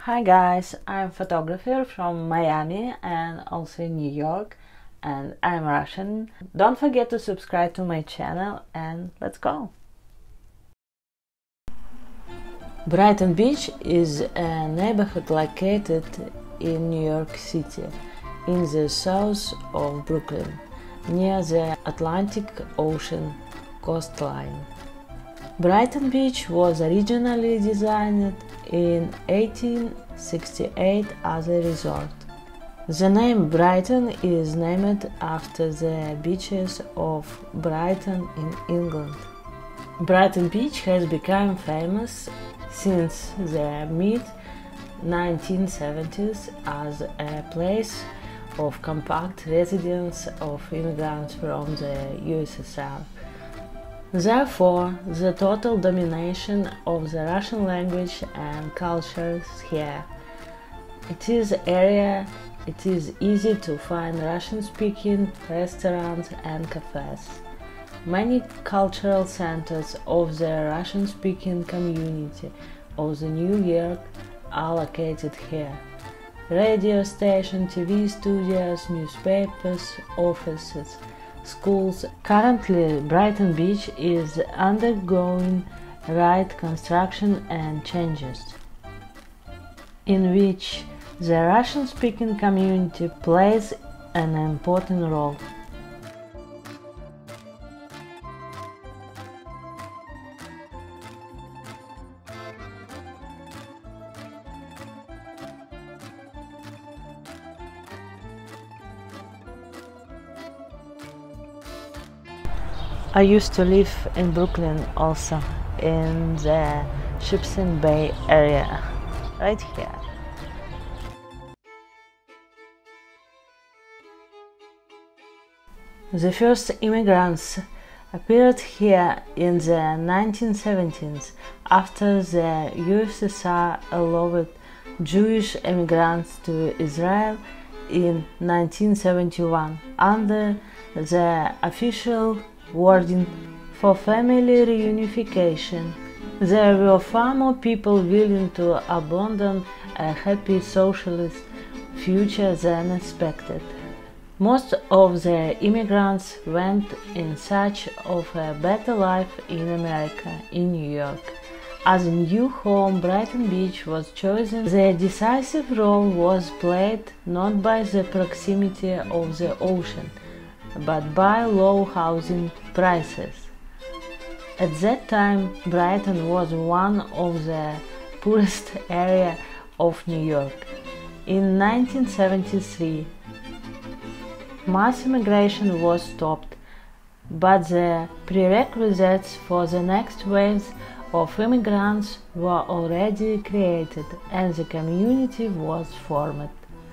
Hi guys, I'm a photographer from Miami and also in New York, and I'm Russian. Don't forget to subscribe to my channel and let's go! Brighton Beach is a neighborhood located in New York City, in the south of Brooklyn, near the Atlantic Ocean coastline. Brighton Beach was originally designed in 1868 as a resort. The name Brighton is named after the beaches of Brighton in England. Brighton Beach has become famous since the mid-1970s as a place of compact residence of immigrants from the USSR. Therefore, the total domination of the Russian language and culture is here. It is easy to find Russian-speaking restaurants and cafes. Many cultural centers of the Russian-speaking community of the New York are located here. Radio stations, TV studios, newspapers, offices, schools. Currently, Brighton Beach is undergoing construction and changes, in which the Russian-speaking community plays an important role. I used to live in Brooklyn also, in the Shipson Bay area, right here. The first immigrants appeared here in the 1970s after the USSR allowed Jewish immigrants to Israel in 1971 under the official wording for family reunification. There were far more people willing to abandon a happy socialist future than expected. Most of the immigrants went in search of a better life in America, in New York. As a new home, Brighton Beach was chosen. The decisive role was played not by the proximity of the ocean, but by low housing prices. At that time, Brighton was one of the poorest areas of New York. In 1973, mass immigration was stopped, but the prerequisites for the next waves of immigrants were already created and the community was formed.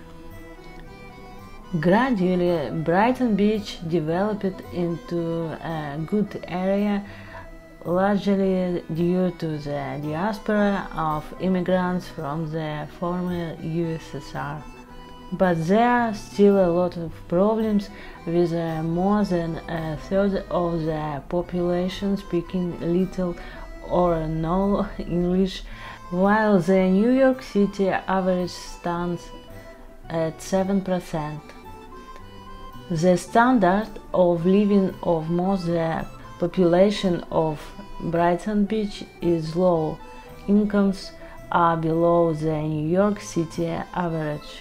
Gradually, Brighton Beach developed into a good area, largely due to the diaspora of immigrants from the former USSR. But there are still a lot of problems, with more than a third of the population speaking little or no English, while the New York City average stands at 7%. The standard of living of most the population of Brighton Beach is low. Incomes are below the New York City average.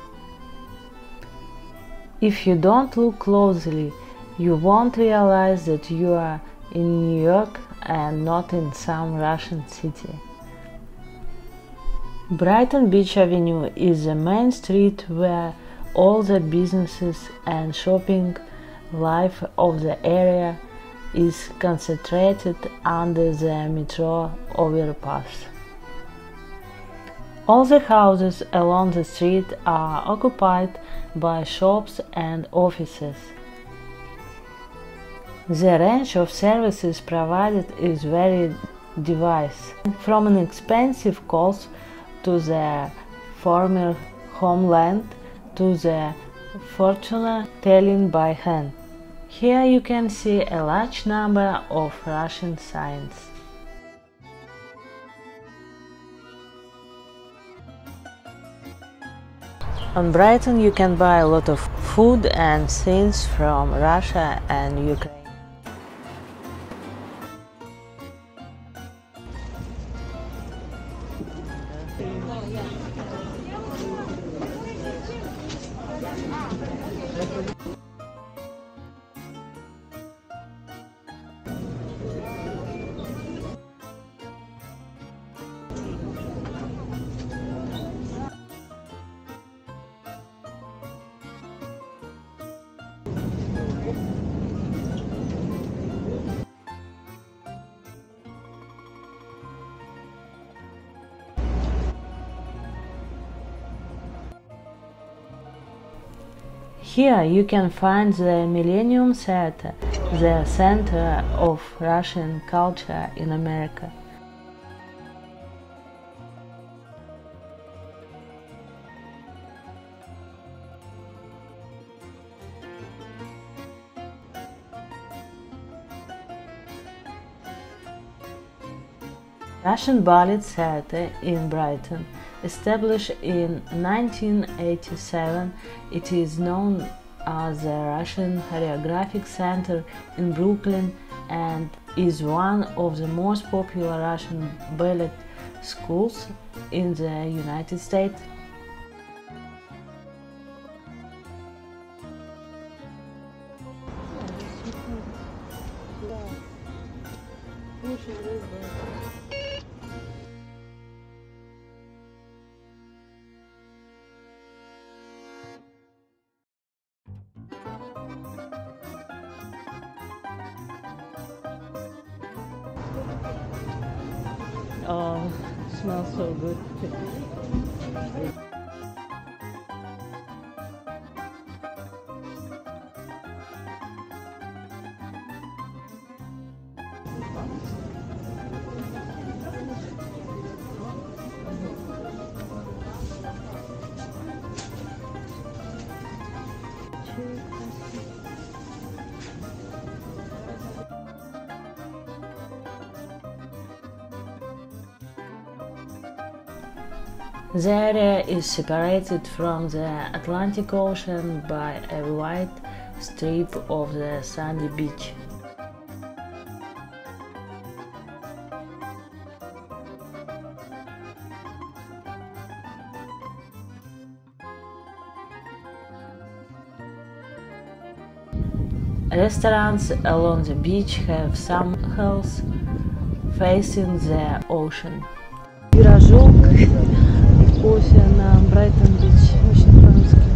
If you don't look closely, you won't realize that you are in New York and not in some Russian city. Brighton Beach Avenue is the main street where all the businesses and shopping life of the area is concentrated under the metro overpass. All the houses along the street are occupied by shops and offices. The range of services provided is very diverse, from inexpensive calls to the former homeland to the fortune telling by hand. Here you can see a large number of Russian signs. On Brighton you can buy a lot of food and things from Russia and Ukraine. Here you can find the Millennium Theater, the center of Russian culture in America. Russian Ballet Theatre in Brighton. Established in 1987, it is known as the Russian Choreographic Center in Brooklyn and is one of the most popular Russian ballet schools in the United States. Oh, smells so good. The area is separated from the Atlantic Ocean by a wide strip of the sandy beach. Restaurants along the beach have some hills facing the ocean. Пирожок и кофе на Брайтон-Бич, очень по-русски.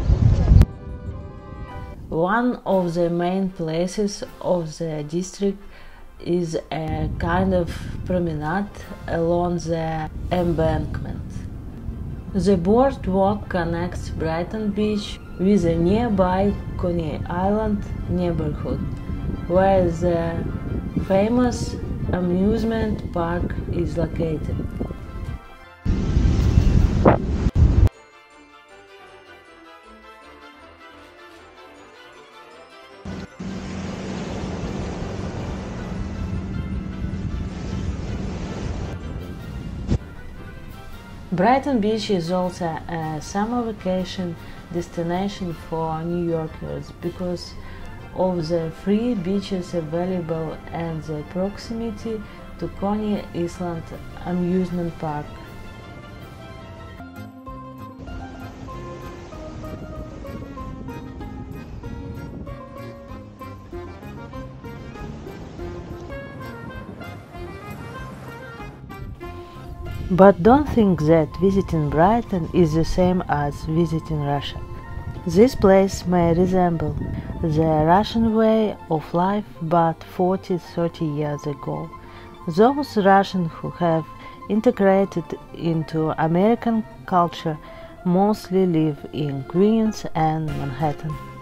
One of the main places of the district is a kind of promenade along the embankment. The boardwalk connects Brighton Beach with a nearby Coney Island neighborhood, where the famous amusement park is located. Brighton Beach is also a summer vacation destination for New Yorkers because of the free beaches available and the proximity to Coney Island amusement park. But don't think that visiting Brighton is the same as visiting Russia. This place may resemble the Russian way of life but 40-30 years ago. Those Russians who have integrated into American culture mostly live in Queens and Manhattan.